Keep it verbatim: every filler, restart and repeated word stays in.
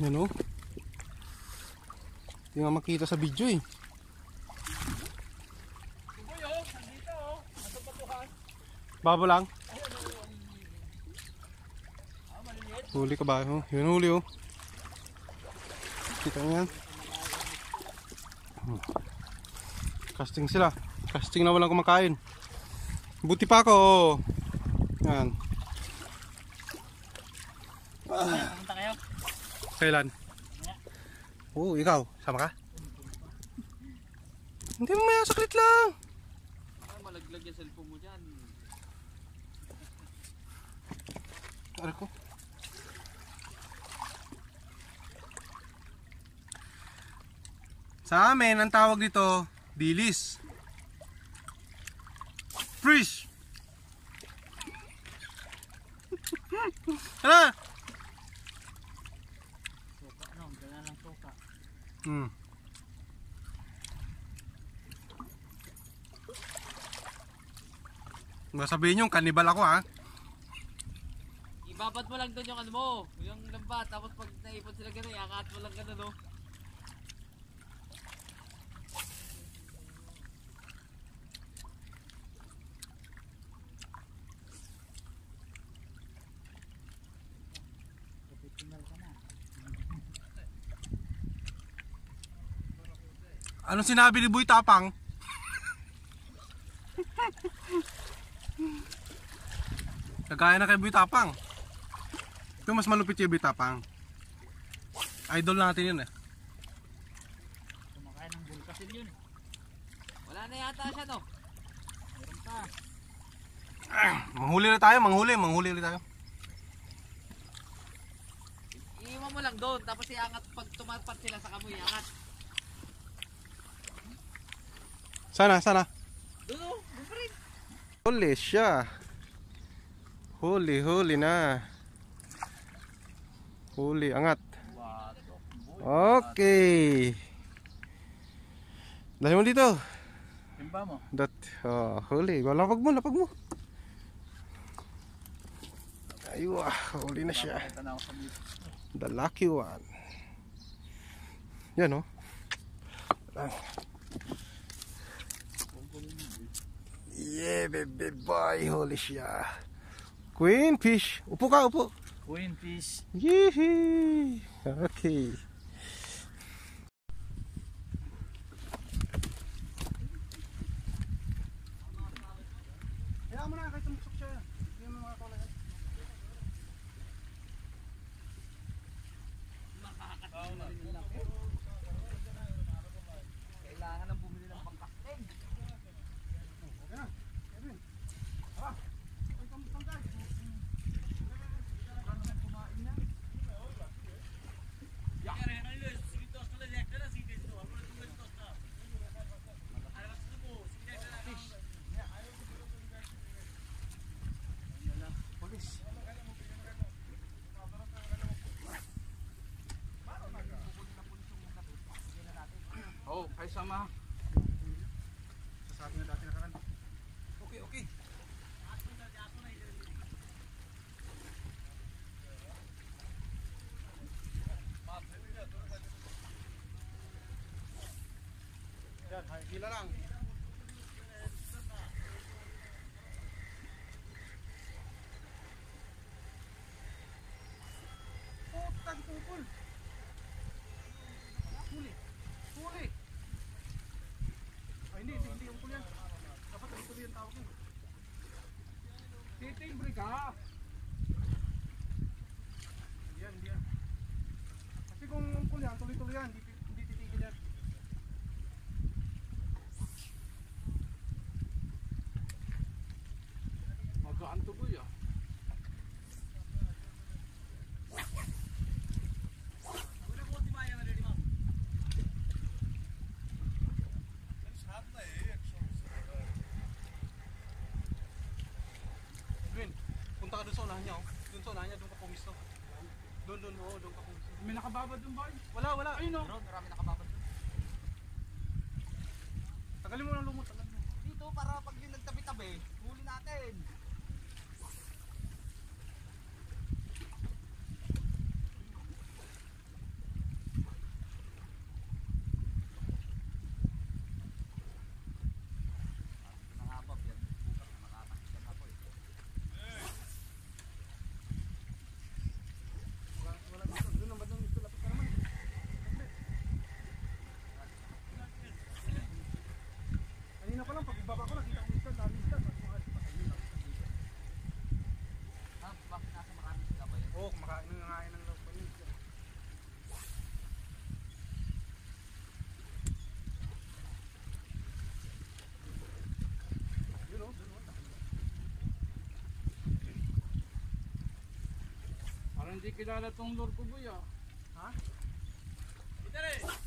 Yan o. Hindi nga makita sa video eh. Babo lang. Huli ka ba? Oh, yun huli oh. Kita nyo yan. Casting sila. Casting na walang kumakain. Buti pa ako oh. Yan. Punta kayo? Kailan? Oo, oh, ikaw. Sama ka? Hindi mo maya, saklit lang. Ay, malaglag yung cellphone mo dyan. Ano ko? Sa amin, ang tawag dito, bilis. Fresh! Hala! Suka, no? Gana lang suka. Hmm. Masabihin yung kanibal ako ha. Ibabad mo lang doon yung ano mo, yung lambat. Tapos pag naipon sila gano'n, iangat mo lang gano'n, no? Anong sinabi ni Boy Tapang? Kagaya na kay Boy Tapang. Ito mas malupit yung Boy Tapang. Idol natin yun eh. Kumakain ng bulkasil yun. Wala na yata siya, no? Meron pa. Ah, manghuli na tayo, manghuli, manghuli ulit tayo. Iiwan mo lang doon, tapos iangat pag tumapat sila sa kamoy, iangat. Sana, sana. Doon, oh, doon pa rin. Huli siya. Huli, huli na. Huli, angat. Okay. Dali mo dito. Timba mo. Dat, oh, huli. Lapag mo, lapag mo. Aywa, huli na siya. The lucky one. Yan oh. Yeah, baby boy, huli siya. Queen fish. Upo ka, upo. Queen fish. Yee. Okay. Kaya mo na, kahit tumusok siya. Hindi mo makakawala yan. Kailangan ng bumili ng pangkasting. Oh, kayo sama. Sasabi na dati na karan. Okay, okay. Yan, hila lang. Oh, tag pupul. Huli. Huli. Ay, hindi, hindi yung pul yan. Dapat ang pul yan tawag mo. Titimbre ka. Hindi yan, hindi yan. Kasi kung yung pul yan, tuloy-tuloy yan. Hindi, hindi titigil yan. Magaan to boy ah. Punta ka doon sa unahan niya oh. Doon sa unahan niya, doon ka pumisto. Doon, doon, oo, doon ka pumisto. May nakababad doon ba? Wala, wala. Ayun oh. Meron, marami nakababad doon. Tagalin mo ng lumot, tagalin mo. Dito, para pag yung nagtabi-tabi, huli natin. kilala tong Lord ko boy ah. Ha? Ito rin!